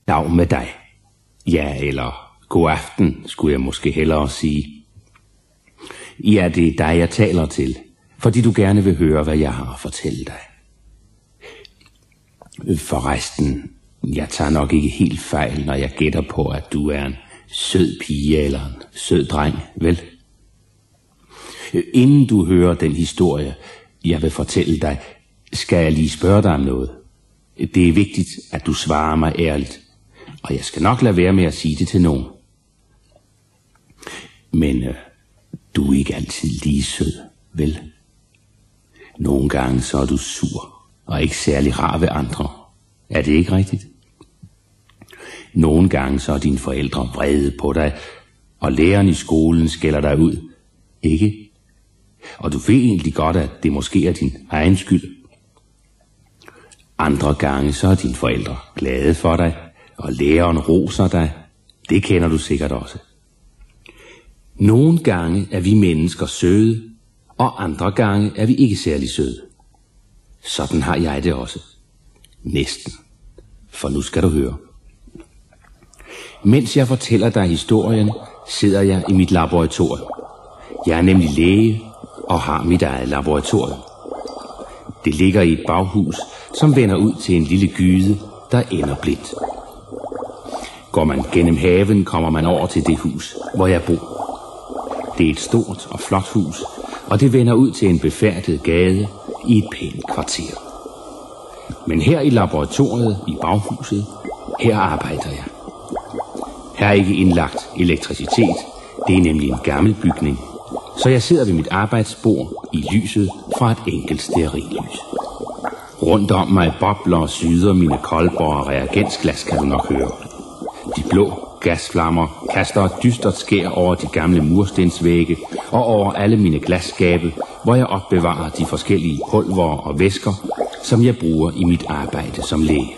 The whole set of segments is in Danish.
Dag med dig. Ja, eller god aften, skulle jeg måske hellere sige. Ja, det er dig, jeg taler til, fordi du gerne vil høre, hvad jeg har at fortælle dig. Forresten, jeg tager nok ikke helt fejl, når jeg gætter på, at du er en sød pige eller en sød dreng, vel? Inden du hører den historie, jeg vil fortælle dig, skal jeg lige spørge dig om noget. Det er vigtigt, at du svarer mig ærligt, og jeg skal nok lade være med at sige det til nogen. Men du er ikke altid lige sød, vel? Nogle gange så er du sur, og ikke særlig rar ved andre. Er det ikke rigtigt? Nogle gange så er dine forældre vrede på dig, og læreren i skolen skælder dig ud. Ikke? Og du ved egentlig godt, at det måske er din egen skyld. Andre gange så er dine forældre glade for dig, og læreren roser dig. Det kender du sikkert også. Nogle gange er vi mennesker søde, og andre gange er vi ikke særlig søde. Sådan har jeg det også. Næsten. For nu skal du høre. Mens jeg fortæller dig historien, sidder jeg i mit laboratorium. Jeg er nemlig læge og har mit eget laboratorium. Det ligger i et baghus, som vender ud til en lille gyde, der ender blindt. Går man gennem haven, kommer man over til det hus, hvor jeg bor. Det er et stort og flot hus, og det vender ud til en befærdet gade i et pænt kvarter. Men her i laboratoriet i baghuset, her arbejder jeg. Her er ikke indlagt elektricitet, det er nemlig en gammel bygning. Så jeg sidder ved mit arbejdsbord i lyset fra et enkelt stearinlys. Rundt om mig bobler og syder mine kolber og reagensglas, kan du nok høre. De blå gasflammer kaster et dystert skær over de gamle murstensvægge og over alle mine glasskabe, hvor jeg opbevarer de forskellige pulver og væsker, som jeg bruger i mit arbejde som læge.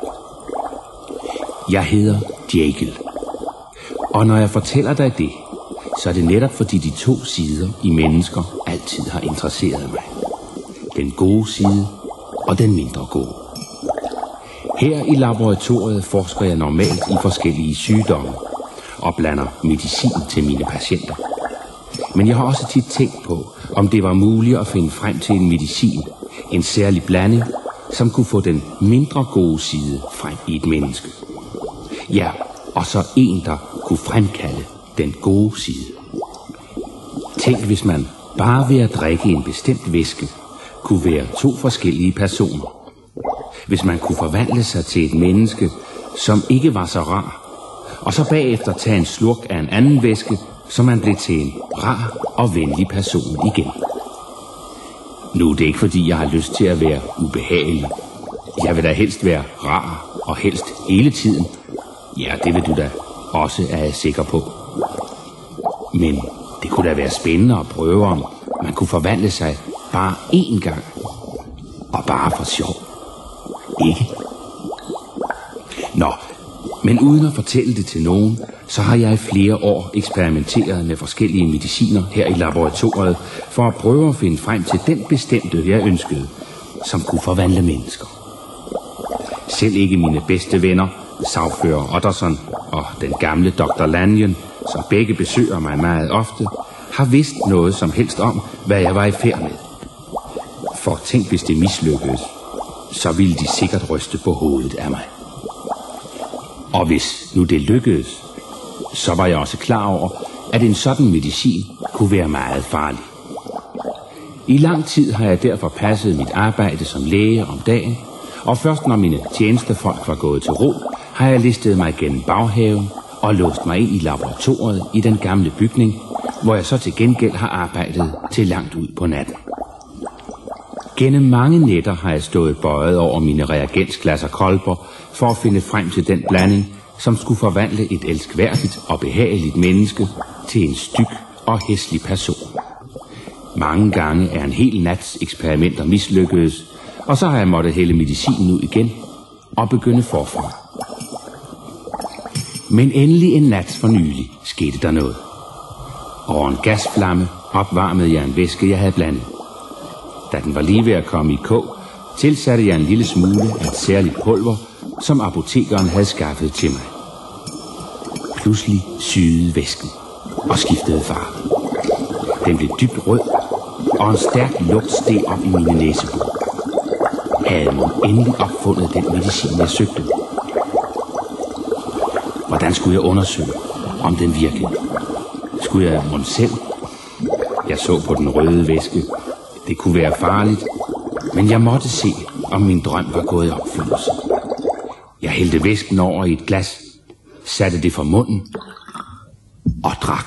Jeg hedder Jekyll, og når jeg fortæller dig det, så er det netop fordi de to sider i mennesker altid har interesseret mig. Den gode side og den mindre gode. Her i laboratoriet forsker jeg normalt i forskellige sygdomme og blander medicin til mine patienter. Men jeg har også tit tænkt på, om det var muligt at finde frem til en medicin, en særlig blanding, som kunne få den mindre gode side frem i et menneske. Ja, og så en, der kunne fremkalde den gode side. Tænk, hvis man bare ved at drikke en bestemt væske kunne være to forskellige personer. Hvis man kunne forvandle sig til et menneske, som ikke var så rar, og så bagefter tage en slurk af en anden væske, så man blev til en rar og venlig person igen. Nu er det ikke, fordi jeg har lyst til at være ubehagelig. Jeg vil da helst være rar, og helst hele tiden. Ja, det vil du da også, er jeg sikker på. Men det kunne da være spændende at prøve, om man kunne forvandle sig bare én gang. Og bare for sjov. Ikke? Nå, men uden at fortælle det til nogen, så har jeg i flere år eksperimenteret med forskellige mediciner her i laboratoriet, for at prøve at finde frem til den bestemte, jeg ønskede, som kunne forvandle mennesker. Selv ikke mine bedste venner, sagfører Otterson og den gamle Dr. Lanyon, som begge besøger mig meget ofte, har vidst noget som helst om, hvad jeg var i færd med. For tænk, hvis det mislykkedes, så ville de sikkert ryste på hovedet af mig. Og hvis nu det lykkedes, så var jeg også klar over, at en sådan medicin kunne være meget farlig. I lang tid har jeg derfor passet mit arbejde som læge om dagen, og først når mine tjenestefolk var gået til ro, har jeg listet mig gennem baghaven og låst mig ind i laboratoriet i den gamle bygning, hvor jeg så til gengæld har arbejdet til langt ud på natten. Gennem mange nætter har jeg stået bøjet over mine reagensglas og kolber for at finde frem til den blanding, som skulle forvandle et elskværdigt og behageligt menneske til en styg og hæslig person. Mange gange er en hel nats eksperimenter mislykkedes, og så har jeg måttet hælde medicinen ud igen og begynde forfra. Men endelig en nat for nylig skete der noget. Over en gasflamme opvarmede jeg en væske, jeg havde blandet. Da den var lige ved at komme i kog, tilsatte jeg en lille smule af et særligt pulver som apotekeren havde skaffet til mig. Pludselig sygede væsken og skiftede farve. Den blev dybt rød, og en stærk lugt steg op i mine næsebor. Havde man endelig opfundet den medicin, jeg søgte? Hvordan skulle jeg undersøge, om den virkede? Skulle jeg mon selv? Jeg så på den røde væske. Det kunne være farligt, men jeg måtte se, om min drøm var gået i opfyldelse. Jeg hældte væsken over i et glas, satte det for munden og drak.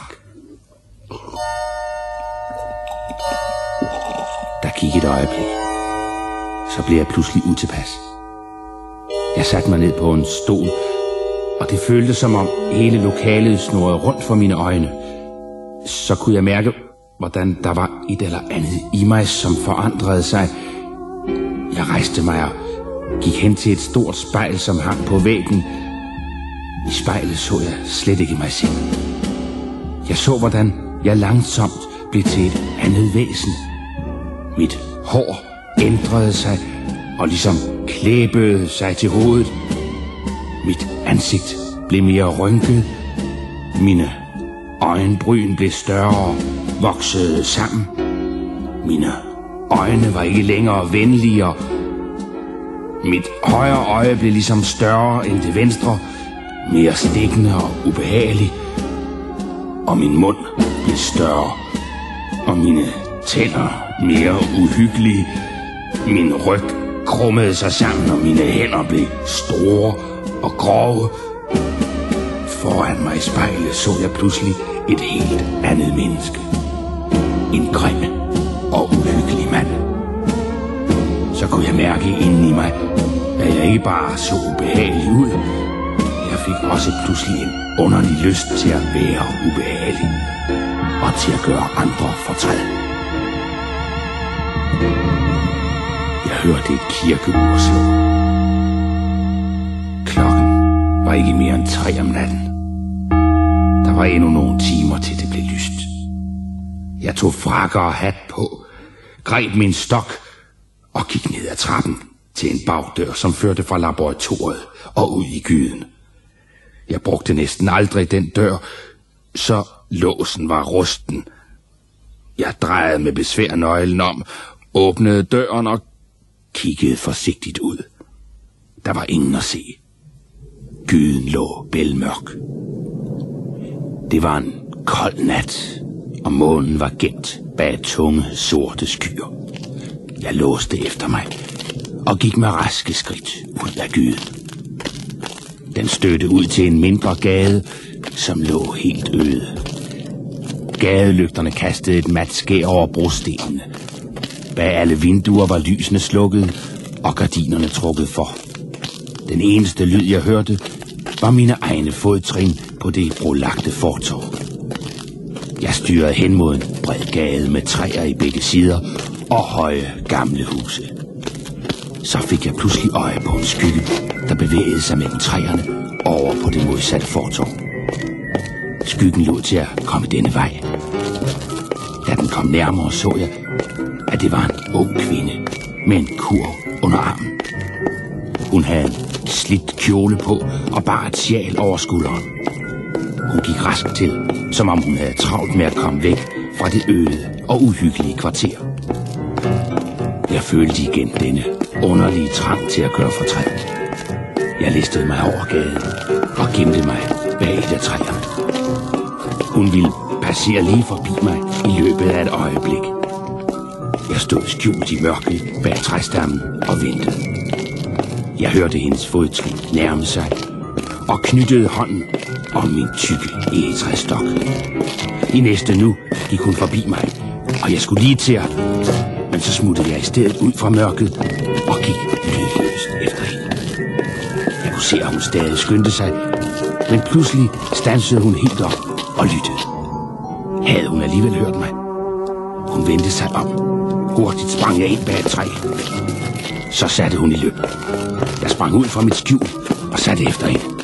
Der gik et øjeblik. Så blev jeg pludselig utilpas. Jeg satte mig ned på en stol, og det føltes som om hele lokalet snurrede rundt for mine øjne. Så kunne jeg mærke, hvordan der var et eller andet i mig, som forandrede sig. Jeg rejste mig og gik hen til et stort spejl, som hang på væggen. I spejlet så jeg slet ikke mig selv. Jeg så, hvordan jeg langsomt blev til et andet væsen. Mit hår ændrede sig og ligesom klæbede sig til hovedet. Mit ansigt blev mere rynket. Mine øjenbryn blev større og voksede sammen. Mine øjne var ikke længere venlige. Mit højre øje blev ligesom større end det venstre, mere stikkende og ubehagelig. Og min mund blev større, og mine tænder mere uhyggelige. Min ryg krummede sig sammen, og mine hænder blev store og grove. Foran mig i spejlet så jeg pludselig et helt andet menneske. En grim og uhyggelig mand. Så kunne jeg mærke inden i mig, at jeg ikke bare så ubehagelig ud. Jeg fik også pludselig en underlig lyst til at være ubehagelig og til at gøre andre fortræd. Jeg hørte et kirkeur slå. Klokken var ikke mere end 3 om natten. Der var endnu nogle timer til det blev lyst. Jeg tog frakker og hat på, greb min stok og gik ned ad trappen til en bagdør, som førte fra laboratoriet og ud i gyden. Jeg brugte næsten aldrig den dør, så låsen var rusten. Jeg drejede med besvær nøglen om, åbnede døren og kiggede forsigtigt ud. Der var ingen at se. Gyden lå bælmørk. Det var en kold nat, og månen var gemt bag tunge, sorte skyer. Jeg låste efter mig og gik med raske skridt ud af gyden. Den stødte ud til en mindre gade, som lå helt øde. Gadelygterne kastede et mat skær over brostenene. Bag alle vinduer var lysene slukket og gardinerne trukket for. Den eneste lyd, jeg hørte, var mine egne fodtrin på det brolagte fortov. Jeg styrede hen mod en bred gade med træer i begge sider og høje, gamle huse. Så fik jeg pludselig øje på en skygge, der bevægede sig mellem træerne over på det modsatte fortov. Skyggen lod til at komme denne vej. Da den kom nærmere, så jeg, at det var en ung kvinde med en kurv under armen. Hun havde en slidt kjole på og bar et sjal over skulderen. Hun gik rask til, som om hun havde travlt med at komme væk fra det øde og uhyggelige kvarter. Jeg følte igen denne underlige trang til at gøre fortræd. Jeg listede mig over gaden og gemte mig bag et af træerne. Hun ville passere lige forbi mig i løbet af et øjeblik. Jeg stod skjult i mørket bag træstammen og ventede. Jeg hørte hendes fodtrin nærme sig og knyttede hånden om min tykke egetræsstok. I næste nu gik hun forbi mig, og jeg skulle lige til at... Men så smuttede jeg i stedet ud fra mørket og gik lydløst efter hende. Jeg kunne se, at hun stadig skyndte sig, men pludselig standsede hun helt op og lyttede. Havde hun alligevel hørt mig? Hun vendte sig om. Hurtigt sprang jeg ind bag et træ. Så satte hun i løb. Jeg sprang ud fra mit skjul og satte efter hende.